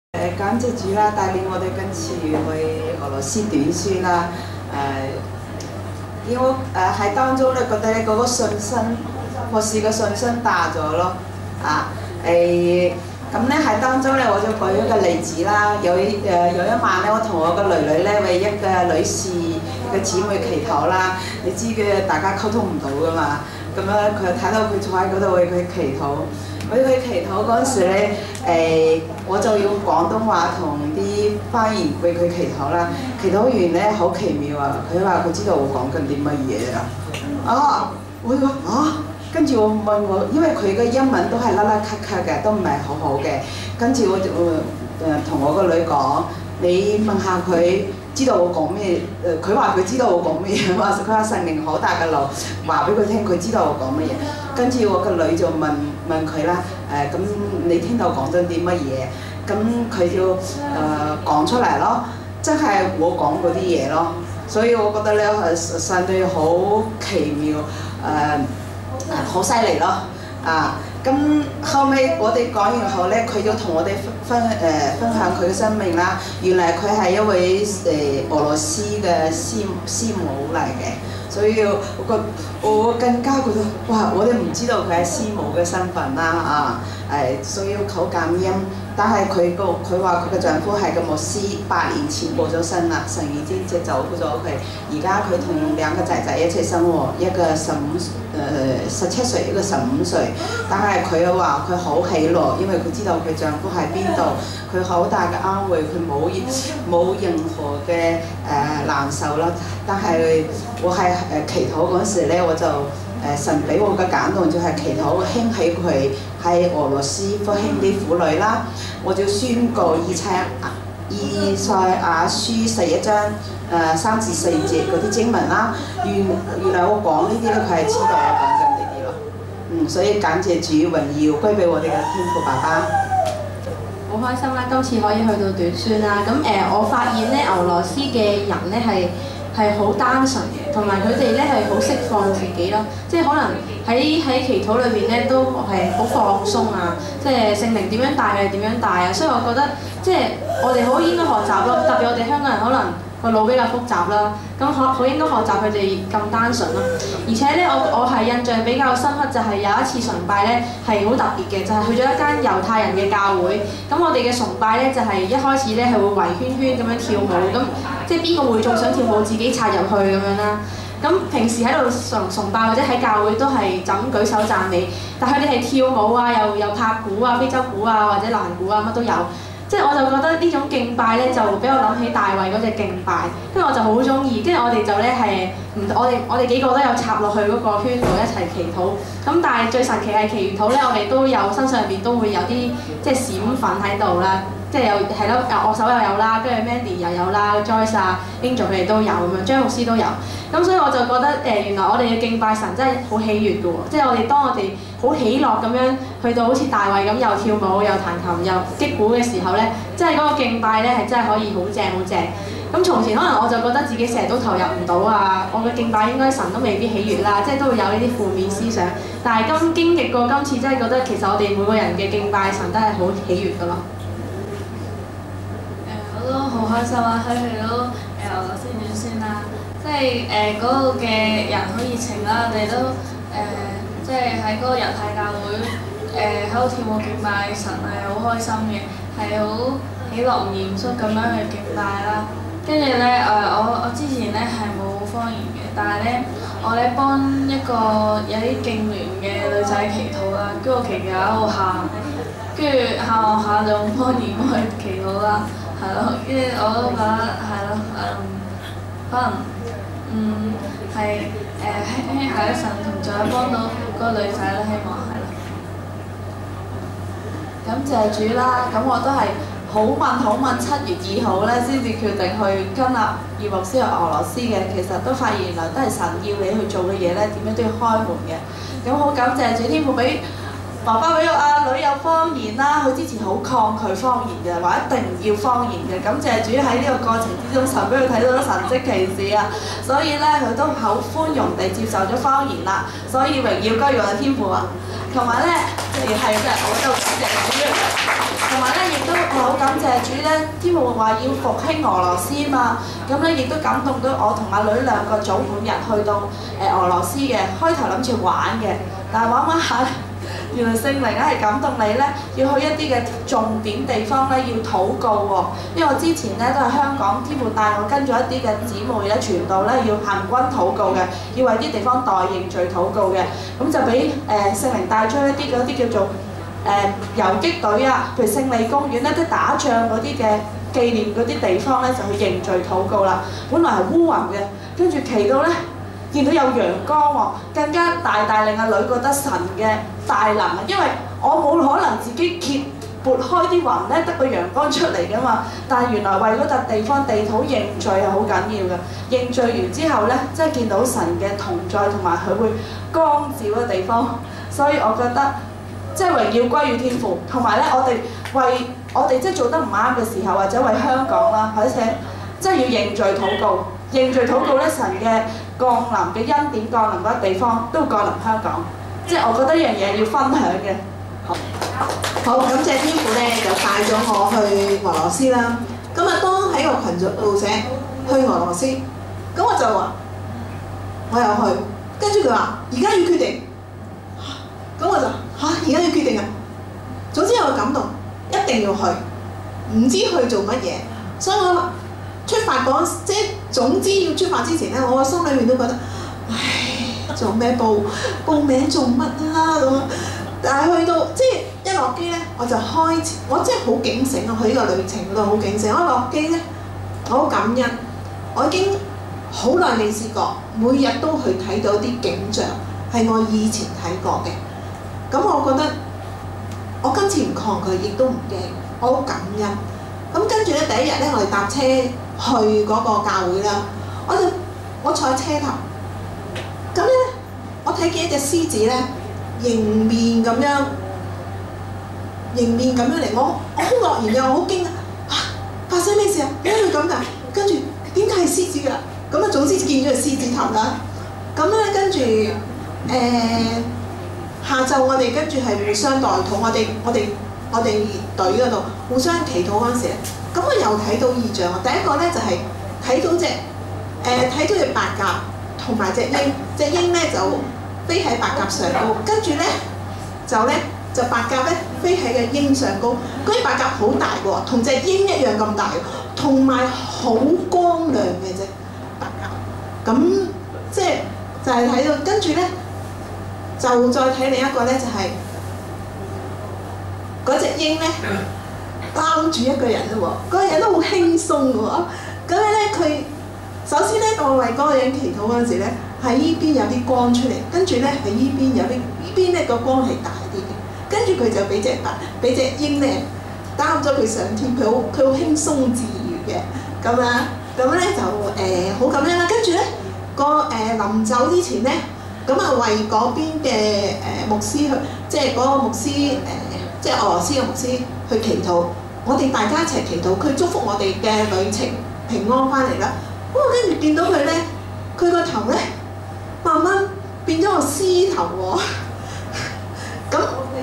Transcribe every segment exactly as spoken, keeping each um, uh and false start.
誒感謝主啦，帶領我哋今次去俄羅斯短宣啦。誒、因為誒喺當中咧，覺得咧嗰個信心，學士嘅信心大咗咯。啊誒咁咧喺當中咧，我就舉一個例子啦。有誒有一晚咧，我同我個女女咧為一個女士嘅姊妹祈禱啦。你知嘅，大家溝通唔到噶嘛。咁樣佢睇到佢坐喺嗰度為佢祈禱。為佢祈禱嗰陣時咧，誒、我就用廣東話同啲翻譯為佢祈禱啦。祈禱完咧好奇妙啊！佢話佢知道我講緊啲乜嘢啊！啊，我話啊，跟住我問我，因為佢嘅英文都係甩甩咳咳嘅，都唔係好好嘅。跟住我就誒同我個女講，你問下佢知道我講咩？誒，佢話佢知道我講咩嘢嘛？佢話神靈好大嘅路，話俾佢聽，佢知道我講乜嘢。跟住我個女就問問佢啦，誒、咁你聽到講咗啲乜嘢？咁佢就誒、講出嚟咯，即係我講嗰啲嘢咯。所以我覺得咧係神對好奇妙，誒好犀利咯，啊！咁後尾我哋講完後咧，佢就同我哋分誒、呃、分享佢嘅生命啦。原來佢係一位誒、呃、俄羅斯嘅師師母嚟嘅，所以我覺我更加覺得哇！我哋唔知道佢係師母嘅身份啦啊誒，所以好感恩。但係佢個佢話佢嘅丈夫係個牧師，八年前過咗身啦，神已經接走咗佢。而家佢同兩個仔仔一齊生活，一個十五誒十七歲，一個十五歲。但係佢又話佢好喜樂，因為佢知道佢丈夫喺邊度，佢好大嘅安慰，佢冇冇任何嘅誒、呃、難受啦。但係我係誒祈禱嗰時咧，我就誒、呃、神俾我嘅感動就係祈禱興起佢喺俄羅斯復興啲婦女啦。我就宣告以賽以賽亞書十一章誒三至四節嗰啲經文啦。原原來我講呢啲咧，佢係知道我講緊呢啲咯。嗯，所以感謝主，榮耀歸俾我哋嘅天父爸爸。 好開心啦！今次可以去到短宣啦。咁誒、呃，我發現咧，俄羅斯嘅人咧係係好單純嘅，同埋佢哋咧係好釋放自己咯。即係可能喺喺祈禱裏邊咧都係好放鬆啊！即係聖靈點樣帶佢哋點樣帶啊！所以我覺得即係我哋好應該學習咯。特別我哋香港人可能個腦比較複雜啦，咁學好應該學習佢哋咁單純咯。而且咧，我我係印象比較深刻就係有一次崇拜咧係好特別嘅，就係、是、去咗一間猶太人嘅教會。咁我哋嘅崇拜咧就係、是、一開始咧係會圍圈圈咁樣跳舞，咁即係邊個會眾想跳舞自己插入去咁樣啦。咁平時喺度崇崇拜或者喺教會都係就咁舉手讚美，但係佢哋係跳舞啊，又又拍鼓啊、非洲鼓啊或者流行鼓啊，乜都有。即係我就覺得呢種敬拜咧，就俾我諗起大衛嗰隻敬拜，跟住我就好中意。跟住我哋就咧係唔，我哋我哋幾個都有插落去嗰個圈度一齊祈禱。咁但係最神奇係祈完禱咧，我哋都有身上邊都會有啲即係閃粉喺度啦。即係有係咯，樂手又有啦，跟住 Mandy 又有啦 ，Joyce 啊、Angel 佢哋都有咁樣，張牧師都有。咁所以我就覺得誒、呃，原來我哋嘅敬拜神真係好喜悅嘅喎，即係我哋當我哋好喜樂咁樣去到好似大衛咁又跳舞又彈琴又擊鼓嘅時候咧，即係嗰個敬拜咧係真係可以好正好正。咁從前可能我就覺得自己成日都投入唔到啊，我嘅敬拜應該神都未必喜悅啦，即係都會有呢啲負面思想。但係今經歷過今次，真係覺得其實我哋每個人嘅敬拜神都係好喜悅嘅咯。 我都好開心啊！喺去到誒俄羅斯短宣啦，即係誒嗰度嘅人好熱情啦，我哋都誒即係喺嗰個猶太教會誒喺度跳舞敬拜神係好開心嘅，係好喜樂唔嚴肅咁樣去敬拜啦。跟住咧誒我我之前咧係冇方言嘅，但係咧我咧幫一個有啲敬聯嘅女仔祈禱啦，跟住我祈禱喺度喊，跟住喊下就用方言去祈禱啦。係咯，跟住我都覺得係咯，嗯，可能嗯係誒希希係神同在幫到嗰個女仔啦，希望係咯。 感謝主啦，咁我都係好問好問，七月二號咧先至決定去跟阿葉牧師去俄羅斯嘅。其實都發現原來都係神要你去做嘅嘢咧，點樣都要開門嘅。咁好感謝主天父俾爸爸俾個阿女有方言啦，佢之前好抗拒方言嘅，話一定唔要方言嘅。感謝主喺呢個過程之中，神俾佢睇到咗神蹟奇事啊！所以咧，佢都好寬容地接受咗方言啦。所以榮耀歸於我嘅天父啊！同埋咧，亦係真係我都感謝主。同埋咧，亦都好感謝主咧，天父話要復興俄羅斯嘛，咁咧亦都感動到我同阿女兩個早半日去到誒俄羅斯嘅，開頭諗住玩嘅，但係玩玩下。原來聖靈咧係感動你咧，要去一啲嘅重點地方咧，要禱告喎。因為我之前咧都係香港天父帶我跟咗一啲嘅姊妹咧傳道咧，要行軍禱告嘅，要為啲地方代認罪禱告嘅。咁就俾誒聖靈帶出一啲嗰啲叫做誒遊擊隊啊，譬如勝利公園咧，啲打仗嗰啲嘅紀念嗰啲地方咧，就去認罪禱告啦。本來係烏雲嘅，跟住祈到咧。見到有陽光喎，更加大大令阿女覺得神嘅大能啊！因為我冇可能自己揭撥開啲雲咧，得個陽光出嚟噶嘛。但係原來為嗰笪地方地土認罪係好緊要嘅。認罪完之後咧，即係見到神嘅同在同埋佢會光照嘅地方。所以我覺得即係榮耀歸於天父，同埋咧我哋為我哋即係做得唔啱嘅時候，或者為香港啦，或者即係要認罪禱告。認罪禱告咧，神嘅降臨嘅恩典降臨嗰個地方都降臨香港，即係我覺得呢樣嘢要分享嘅。 好，好感謝天父咧，就帶咗我去俄羅斯啦。咁啊，當喺個群組度寫去俄羅斯，咁我就話我又去，跟住佢話而家要決定，咁我就嚇而家要決定啊！總之有個感動，一定要去，唔知去做乜嘢，所以我出發嗰即係總之要出發之前咧，我個心裏面都覺得，唉，做咩報報名做乜啊咁？但係去到即係一落機咧，我就開始，我真係好警醒啊！去呢個旅程嗰度好警醒。我一落機咧，我好感恩，我已經好耐未試過，每日都去睇到啲景象係我以前睇過嘅。咁我覺得我今次唔抗拒，亦都唔驚，我好感恩。咁跟住咧，第一日咧，我哋搭車去嗰個教會啦，我就我坐喺車頭，咁咧我睇見一隻獅子咧迎面咁樣迎面咁樣嚟，我我好愕然嘅，我好驚啊！發生咩事啊？點解會咁㗎？跟住點解係獅子㗎？咁啊，總之見咗個獅子頭啦。咁咧跟住誒、呃、下晝我哋跟住係互相代禱，我哋我哋我哋隊嗰度互相祈禱嗰陣時咧，咁我又睇到異象啊！第一個咧就係、是、睇到隻誒睇到隻白鴿同埋隻鷹，隻鷹咧就飛喺白鴿上高，跟住咧就咧就白鴿咧飛喺個鷹上高，嗰啲白鴿好大喎，同隻鷹一樣咁大，同埋好光亮嘅啫白鴿。咁即係就係、是、睇到，跟住咧就再睇另一個咧就係、是。嗰隻鷹咧包住一個人嘞喎，嗰、那個人都好輕鬆嘅喎。咁樣咧，佢首先咧，我為嗰個人祈禱嗰陣時咧，喺依邊有啲光出嚟，跟住咧喺依邊有啲，依邊咧個光係大啲嘅。跟住佢就俾隻白，俾隻鷹咧擔咗佢上天，佢好佢好輕鬆自如嘅咁樣。咁咧就誒好咁樣啦。跟住咧個誒臨走之前咧，咁啊為嗰邊嘅誒、呃、牧師去，即係嗰個牧師誒。呃即係俄羅斯嘅牧師去祈禱，我哋大家一齊祈禱，佢祝福我哋嘅旅程平安翻嚟啦。哇！跟住見到佢咧，佢個頭咧慢慢變咗個獅頭喎。咁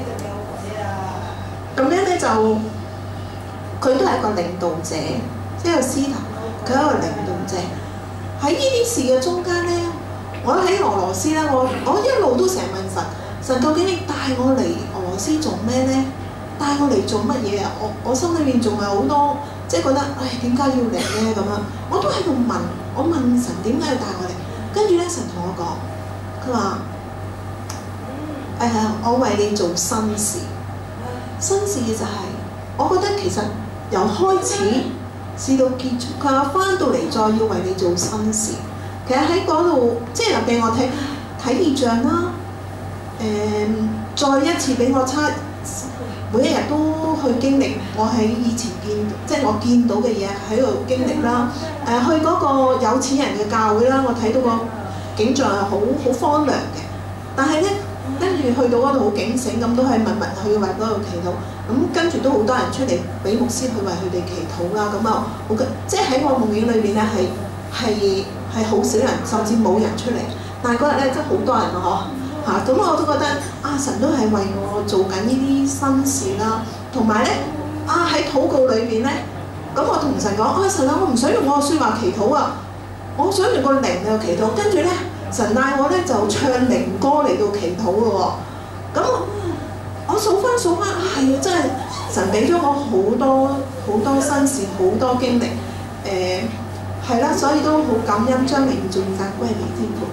咁樣咧就佢都係一個領導者，即係個獅頭，佢係一個領導者。喺呢啲事嘅中間咧，我喺俄羅斯咧，我我一路都成日問神。神究竟你帶我嚟俄羅斯做咩咧？帶我嚟做乜嘢啊？我我心裏面仲係好多，即係覺得，唉，點解要嚟咧咁樣？我都喺度問，我問神點解要帶我嚟？跟住咧，神同我講，佢話：誒、呃，我為你做新事。新事就係、是，我覺得其實由開始至到結束，佢話翻到嚟再要為你做新事。其實喺嗰度，即係俾我睇睇異象啦。誒、嗯，再一次俾我差，每一日都去經歷我喺以前見，即係我見到嘅嘢喺度經歷啦。誒、呃，去嗰個有錢人嘅教會啦，我睇到個景象係好好荒涼嘅。但係咧，跟住住去到嗰度好警醒咁，都係默默去為嗰度祈禱。咁跟住都好多人出嚟俾牧師去為佢哋祈禱啦。咁啊，好嘅，即係喺我夢境裏邊咧，係係係好少人，甚至冇人出嚟。但係嗰日咧，真係好多人啊！嗬嚇，咁我都覺得啊，神都係為我做緊呢啲新事啦。同埋咧，啊喺禱告裏邊咧，咁我同神講啊，神啊，我唔想用我嘅説話祈禱啊，我想用個靈嚟到祈禱。跟住咧，神帶我咧就唱靈歌嚟到祈禱咯喎。咁我數翻數翻，係啊，真係神俾咗我好多好多新事，好多經歷。誒係啦，所以都好感恩，將榮耀頌讚歸俾天父。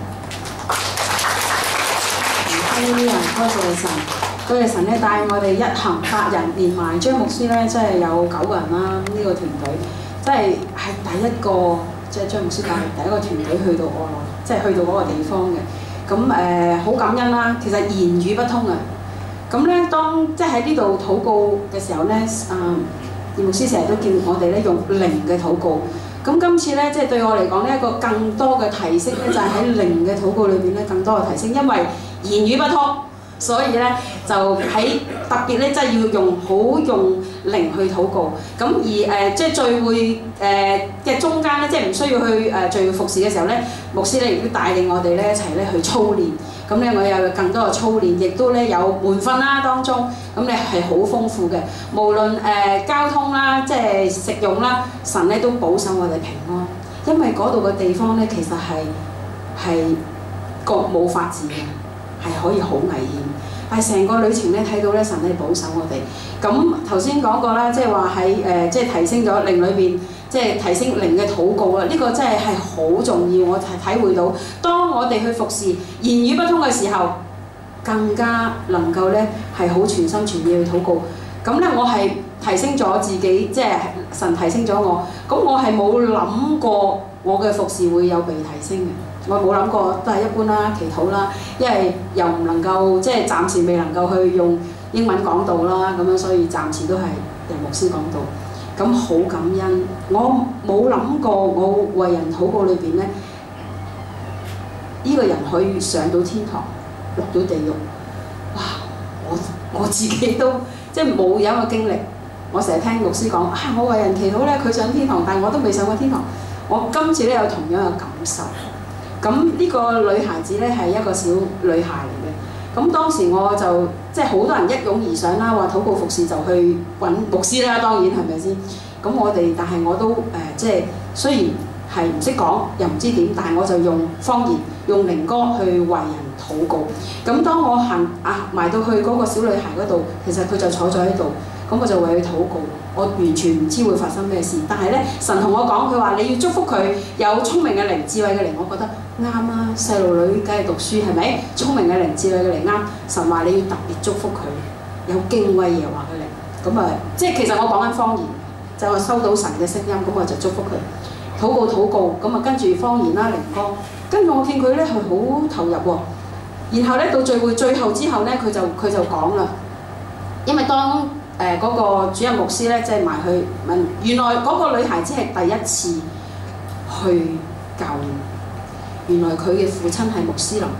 呢啲人多謝神，多謝神咧帶我哋一行八人，連埋張牧師咧，真係有九個人啦。呢、這個團隊真係係第一個，即係張牧師帶第一個團隊去到外，即係去到嗰個地方嘅。咁誒好感恩啦。其實言語不通啊。咁咧，當即係喺呢度禱告嘅時候咧，啊，葉牧師成日都叫我哋咧用靈嘅禱告。咁今次咧，即係對我嚟講呢一個更多嘅提升咧，就係喺靈嘅禱告裏邊咧，更多嘅提升，因為言語不通，所以咧就喺特別咧，即係要用好用靈去禱告。咁而誒、呃，即係聚會誒嘅、呃、中間咧，即係唔需要去誒、呃、聚會服侍嘅時候咧，牧師咧亦都帶領我哋咧一齊咧去操練。咁咧我有更多嘅操練，亦都咧有門訓啦當中，咁咧係好豐富嘅。無論誒、呃、交通啦，即係食用啦，神咧都保守我哋平安。因為嗰度嘅地方咧，其實係係個冇法治嘅。係可以好危險，但係成個旅程咧睇到咧神咧保守我哋。咁頭先講過啦，即係話喺誒即係提升咗靈裏邊，即係提升靈嘅禱告啦。呢、這個真係係好重要，我係體會到。當我哋去服侍言語不通嘅時候，更加能夠咧係好全心全意去禱告。咁咧我係提升咗自己，即係神提升咗我。咁我係冇諗過我嘅服侍會有被提升嘅。我冇諗過，都係一般啦，祈禱啦，因為又唔能夠即係暫時未能夠去用英文講道啦，咁樣所以暫時都係由牧師講道。咁好感恩，我冇諗過我為人禱告裏邊咧，呢、這個人可以上到天堂，落到地獄。哇！我我自己都即係冇有一個經歷。我成日聽牧師講啊，我為人祈禱咧，佢上天堂，但係我都未上過天堂。我今次咧有同樣嘅感受。咁呢個女孩子咧係一個小女孩嚟嘅，咁當時我就即係好多人一擁而上啦，話禱告服侍就去揾牧師啦，當然係咪先？咁我哋但係我都誒、呃、即係雖然係唔識講又唔知點，但係我就用方言用靈歌去為人禱告。咁當我行啊埋到去嗰個小女孩嗰度，其實佢就坐咗喺度，咁我就為佢禱告。我完全唔知會發生咩事，但係咧神同我講，佢話你要祝福佢有聰明嘅靈、智慧嘅靈，我覺得啱啊！細路女梗係讀書係咪？聰明嘅靈、智慧嘅靈啱。神話你要特別祝福佢有敬畏耶和華嘅靈，咁啊即係其實我講緊方言，就話收到神嘅聲音，咁我就祝福佢禱告禱告，咁啊跟住方言啦靈歌，跟住我見佢咧係好投入喎。然後咧到聚會最後之後咧，佢就佢就講啦，因為當誒嗰、呃那個主任牧師咧，即係埋去問，原來嗰個女孩子係第一次去教會，原來佢嘅父親係穆斯林，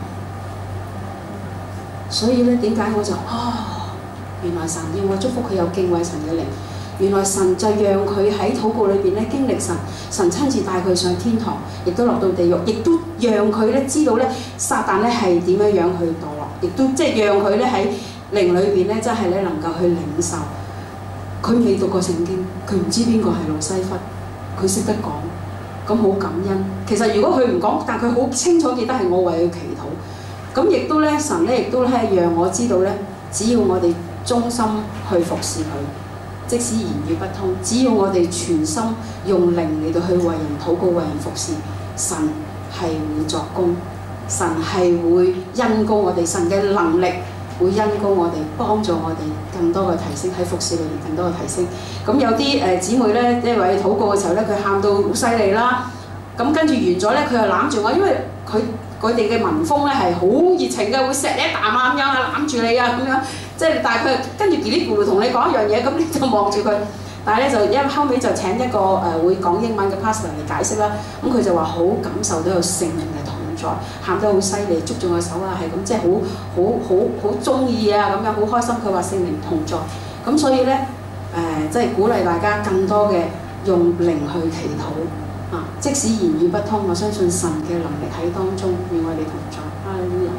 所以咧點解我就哦，原來神要我祝福佢有敬畏神嘅靈，原來神就讓佢喺禱告裏邊咧經歷神，神親自帶佢上天堂，亦都落到地獄，亦都讓佢咧知道咧撒旦咧係點樣樣去墮落，亦都即係讓佢咧喺靈裏邊咧，真係咧能夠去領受。佢未讀過聖經，佢唔知邊個係路西弗，佢識得講，咁好感恩。其實如果佢唔講，但佢好清楚記得係我為佢祈禱。咁亦都咧，神咧亦都咧讓我知道咧，只要我哋忠心去服侍佢，即使言語不通，只要我哋全心用靈嚟到去為人禱告、為人服侍，神係會作工，神係會恩膏我哋，神嘅能力。會恩膏我哋，幫助我哋更多嘅提升，喺服侍裏面更多嘅提升。咁有啲誒姊妹咧，因為禱告嘅時候咧，佢喊到好犀利啦。咁跟住完咗咧，佢又攬住我，因為佢佢哋嘅民風咧係好熱情嘅，會錫你一啖啊咁樣啊，攬住你啊咁樣。即係但係佢跟住嘰哩咕嚕同你講一樣嘢，咁你就望住佢。但係咧就因為後尾就請一個誒、呃、會講英文嘅 pastor 嚟解釋啦。咁佢就話好感受到有聖靈嘅同在。 在，喊得好犀利，捉住我手啊，係咁，即係好好好好中意啊咁樣，好開心。佢話聖靈同在，咁所以咧誒，即係鼓勵大家更多嘅用靈去祈禱啊！即使言語不通，我相信神嘅能力喺當中與我哋同在。哈利路亞！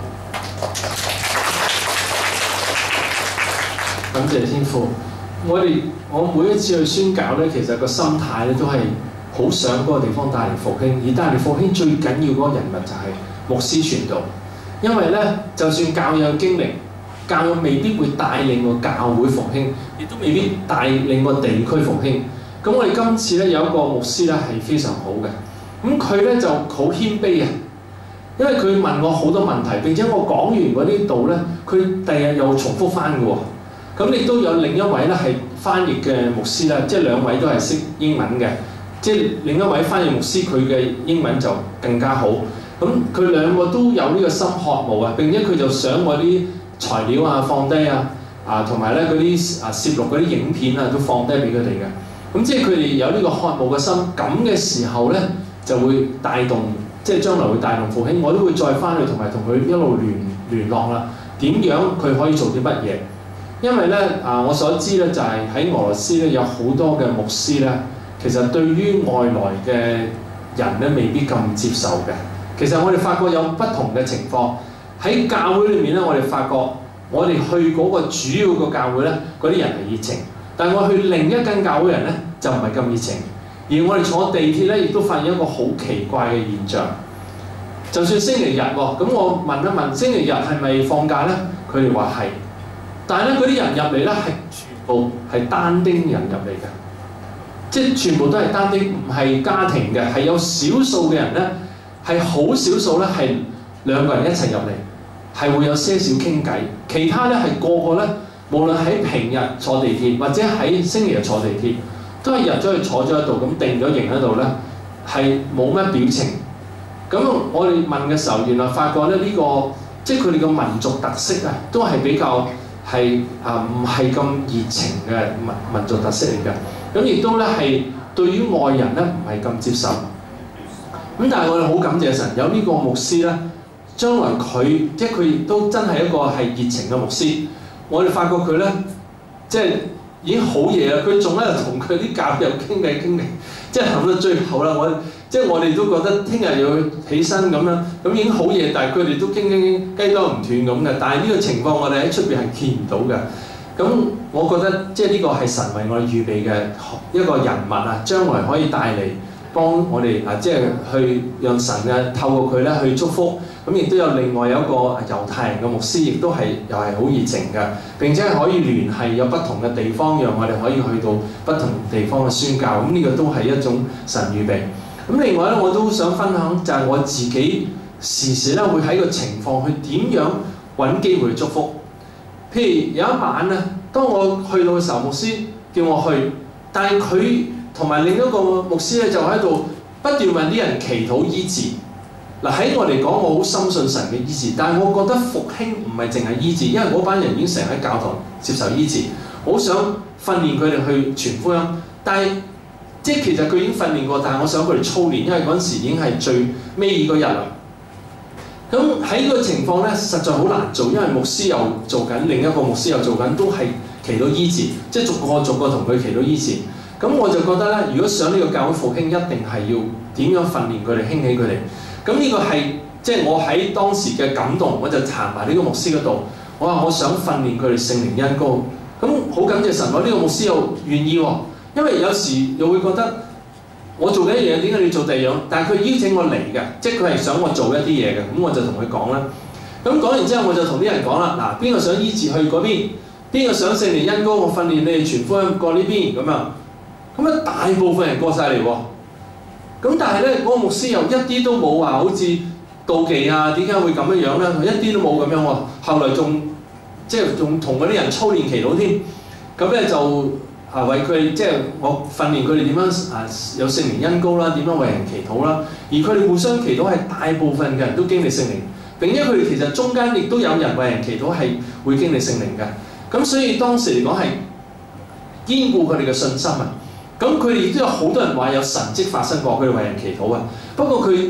感謝天父，我哋我每一次去宣教咧，其實個心態咧都係好想嗰個地方帶嚟復興，而帶嚟復興最緊要嗰個人物就係牧師傳道，因為咧就算教友經歷，教友未必會帶領個教會復興，亦都未必帶領個地區復興。咁我哋今次咧有一個牧師咧係非常好嘅，咁佢咧就好謙卑啊，因為佢問我好多問題，並且我講完嗰啲道咧，佢第日又重複翻嘅喎。咁亦都有另一位咧係翻譯嘅牧師啦，即係兩位都係識英文嘅，即係另一位翻譯牧師佢嘅英文就更加好。咁佢兩個都有呢個心渴慕啊，並且佢就想我啲材料啊放低啊，啊同埋咧嗰啲啊攝錄嗰啲影片啊都放低俾佢哋嘅。咁即係佢哋有呢個渴慕嘅心，咁嘅時候咧就會帶動，即係將來會帶動復興。我都會再翻去同埋同佢一路聯聯絡啦，點樣佢可以做啲乜嘢？因為咧啊，我所知咧就係喺俄羅斯咧有好多嘅牧師咧，其實對於外來嘅人咧未必咁接受嘅。其實我哋發覺有不同嘅情況喺教會裏面咧，我哋發覺我哋去嗰個主要個教會咧，嗰啲人係熱情，但係我去另一間教會人咧就唔係咁熱情。而我哋坐地鐵咧，亦都發現一個好奇怪嘅現象。就算星期日喎，咁我問一問星期日係咪放假咧？佢哋話係。但係咧，嗰啲人入嚟咧係全部係單丁人入嚟嘅，即係全部都係單丁，唔係家庭嘅，係有少數嘅人咧，係好少數咧係兩個人一齊入嚟，係會有些少傾偈。其他咧係個個咧，無論喺平日坐地鐵或者喺星期日坐地鐵，都係入咗去坐咗喺度，咁定咗型喺度咧，係冇乜表情。咁我哋問嘅時候，原來發覺咧呢個即係佢哋嘅民族特色啊，都係比較。係啊，唔係咁熱情嘅民民族特色嚟嘅，咁亦都咧係對於外人咧唔係咁接受。咁但係我哋好感謝神，有呢個牧師咧，將來佢即係佢亦都真係一個係熱情嘅牧師。我哋發覺佢咧，即係已經好夜啦，佢仲喺度同佢啲教友傾偈傾偈，即係行到最後啦。我即係我哋都覺得聽日要起身咁樣，咁已經好夜，但係佢哋都傾傾雞多唔斷咁嘅。但係呢個情況我哋喺出邊係見唔到嘅。咁我覺得即係呢個係神為我哋預備嘅一個人物啊，將來可以帶嚟幫我哋啊，即係去讓神嘅透過佢咧去祝福。咁亦都有另外有一個猶太人嘅牧師，亦都係又係好熱情嘅，並且係可以聯繫有不同嘅地方，讓我哋可以去到不同地方嘅宣教。咁呢個都係一種神預備。咁另外咧，我都想分享就係我自己時時咧會喺個情況去點樣揾機會去祝福。譬如有一晚咧，當我去到嘅時候，牧師叫我去，但係佢同埋另一個牧師咧就喺度不斷問啲人祈禱醫治。嗱，喺我嚟講，我好深信神嘅醫治，但係我覺得復興唔係淨係醫治，因為嗰班人已經成日喺教堂接受醫治，好想訓練佢哋去傳福音。但係即係其實佢已經訓練過，但係我想佢哋操練，因為嗰陣時已經係最尾嗰日啦。咁喺呢個情況咧，實在好難做，因為牧師又做緊，另一個牧師又做緊，都係祈禱醫治，即係逐個逐個同佢祈禱醫治。咁我就覺得咧，如果想呢個教會復興，一定係要點樣訓練佢哋，興起佢哋。咁呢個係即係我喺當時嘅感動，我就行埋呢個牧師嗰度，我話我想訓練佢哋聖靈恩膏。咁好感謝神，我呢個牧師又願意喎，因為有時又會覺得我做緊一樣嘢，點解你做第二樣？但係佢邀請我嚟嘅，即係佢係想我做一啲嘢嘅，咁我就同佢講啦。咁講完之後，我就同啲人講啦，嗱，邊個想醫治去嗰邊？邊個想聖靈恩膏？我訓練你哋傳福音過呢邊咁樣。咁啊，大部分人過晒嚟喎。咁但係咧，嗰個牧師又一啲都冇話好似妒忌啊，點解會咁樣樣咧？佢一啲都冇咁樣喎。後來仲即係仲同嗰啲人操練祈禱添。咁咧就啊為佢即係我訓練佢哋點樣啊有聖靈恩膏啦，點樣為人祈禱啦。而佢哋互相祈禱係大部分嘅人都經歷聖靈，並且佢哋其實中間亦都有人為人祈禱係會經歷聖靈嘅。咁所以當時嚟講係堅固佢哋嘅信心啊。咁佢哋亦都有好多人話有神蹟發生過，佢哋為人祈禱啊。不過佢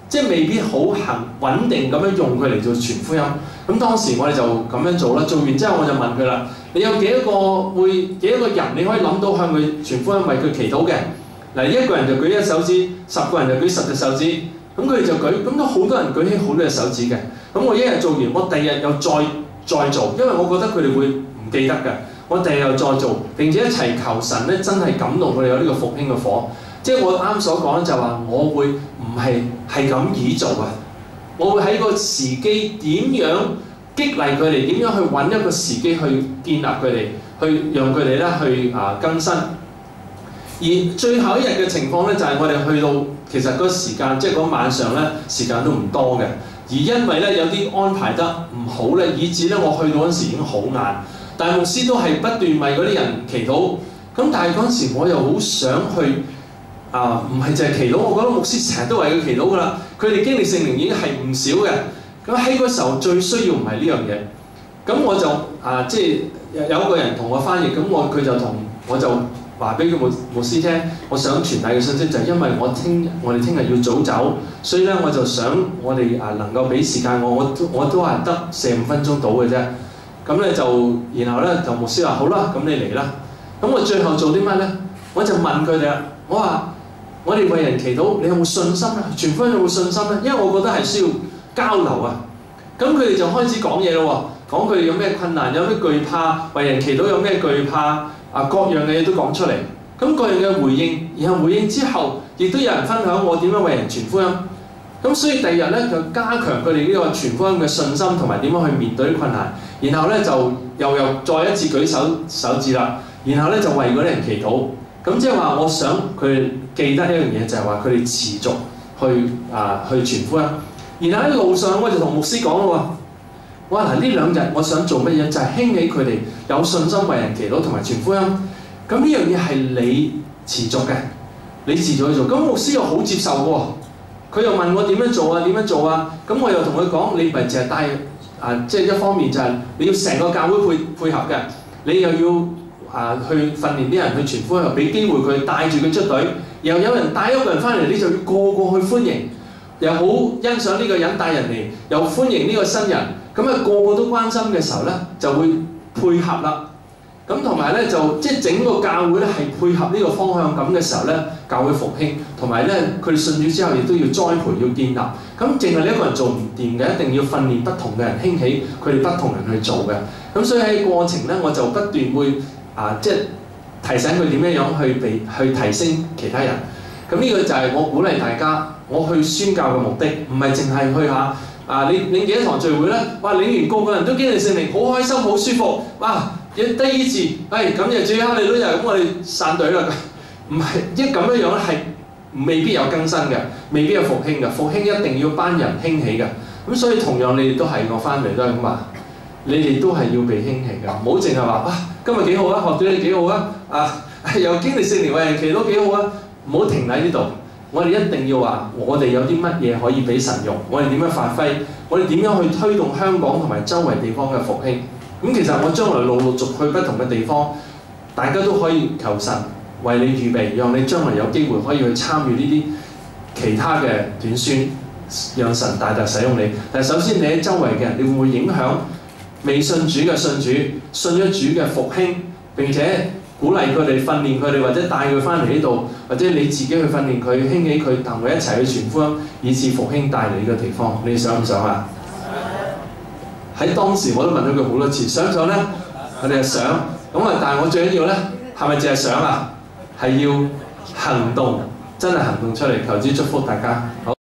即係未必好行穩定咁樣用佢嚟做傳福音。咁當時我哋就咁樣做啦。做完之後我就問佢啦：你有幾多個會幾多個人你可以諗到向佢傳福音為佢祈禱嘅？嗱，一個人就舉一手指，十個人就舉十隻手指。咁佢哋就舉，咁都好多人舉起好多隻手指嘅。咁我一日做完，我第二日又再再做，因為我覺得佢哋會唔記得嘅。我第二日又再做，並且一齊求神咧，真係感動佢哋有呢個復興嘅火。即係我啱所講就話，我會唔係係咁易做啊！我會喺個時機點樣激勵佢哋，點樣去揾一個時機去建立佢哋，去讓佢哋咧去啊更新。而最後一日嘅情況咧，就係、是、我哋去到其實嗰個時間，即係嗰晚上咧時間都唔多嘅。而因為咧有啲安排得唔好咧，以致咧我去到嗰陣時已經好晏。但係牧師都係不斷為嗰啲人祈禱。咁但係嗰陣時我又好想去啊，唔係淨係祈禱。我覺得牧師成日都為佢祈禱㗎啦。佢哋經歷聖靈已經係唔少嘅。咁喺嗰時候最需要唔係呢樣嘢。咁我就啊，即係有一個人同我翻譯，咁我佢就同我就。話俾佢牧牧師聽，我想傳遞嘅信息就係因為我聽我哋聽日要早走，所以咧我就想我哋啊能夠俾時間我，我都我都係得四五分鐘到嘅啫。咁咧就然後咧就牧師話好啦，咁你嚟啦。咁我最後做啲乜咧？我就問佢哋啦，我話我哋為人祈禱，你有冇信心咧？傳福音有冇信心咧？因為我覺得係需要交流啊。咁佢哋就開始講嘢咯喎，講佢哋有咩困難，有咩懼怕，為人祈禱有咩懼怕。啊，各樣嘅嘢都講出嚟，咁各樣嘅回應，然後回應之後，亦都有人分享我點樣為人傳福音。咁所以第二日咧就加強佢哋呢個傳福音嘅信心，同埋點樣去面對啲困難。然後咧就又又再一次舉手手指啦，然後咧就為嗰啲人祈禱。咁即係話，我想佢哋記得一樣嘢，就係話佢哋持續去啊去傳福音。然後喺路上我就同牧師講咯喎。我話嗱，呢兩日我想做乜嘢？就係、是、興起佢哋有信心為人祈禱同埋傳福音。咁呢樣嘢係你持續嘅，你持續去做。咁牧師又好接受嘅喎，佢又問我點樣做啊？點樣做啊？咁我又同佢講：你唔係淨係帶啊，即係一方面就係你要成個教會配配合嘅，你又要啊去訓練啲人去傳福音，又俾機會佢帶住佢出隊。又有人帶一個人翻嚟，你就要個個去歡迎，又好欣賞呢個人帶人嚟，又歡迎呢個新人。咁啊，個個都關心嘅時候咧，就會配合啦。咁同埋咧，就即係整個教會咧係配合呢個方向咁嘅時候咧，教會復興。同埋咧，佢哋信主之後亦都要栽培、要建立。咁淨係你一個人做唔掂嘅，一定要訓練不同嘅人興起，佢哋不同人去做嘅。咁所以喺過程咧，我就不斷會啊，即係提醒佢點樣樣去被去提升其他人。咁呢個就係我鼓勵大家，我去宣教嘅目的，唔係淨係去下。啊！你領幾多堂聚會咧？哇！領完個個人都經歷聖靈，好開心，好舒服。哇！一得醫治，係咁就最後你都有咁，我哋散隊啦。唔係，即係咁樣樣咧，係未必有更新嘅，未必有復興嘅。復興一定要班人興起嘅。咁所以同樣你哋都係我翻嚟都係咁話，你哋都係要被興起嘅。唔好淨係話哇，今日幾好啊，學咗你幾好啊，啊又經歷聖靈為人祈禱幾好啊，唔好停喺呢度。我哋一定要話，我哋有啲乜嘢可以俾神用，我哋點樣發揮，我哋點樣去推動香港同埋周圍地方嘅復興。咁其實我將來陸陸續去不同嘅地方，大家都可以求神為你預備，讓你將來有機會可以去參與呢啲其他嘅短宣，讓神大大使用你。但係首先你喺周圍嘅人，你會唔會影響未信主嘅信主、信咗主嘅復興，並且鼓勵佢哋、訓練佢哋，或者帶佢翻嚟呢度，或者你自己去訓練佢、興起佢，同佢一齊去傳福音，以致復興帶嚟呢個地方。你想唔想啊？喺當時我都問咗佢好多次，想唔想咧？佢哋係想。咁啊，但係我最緊要咧，係咪淨係想啊？係要行動，真係行動出嚟。求主祝福大家。好。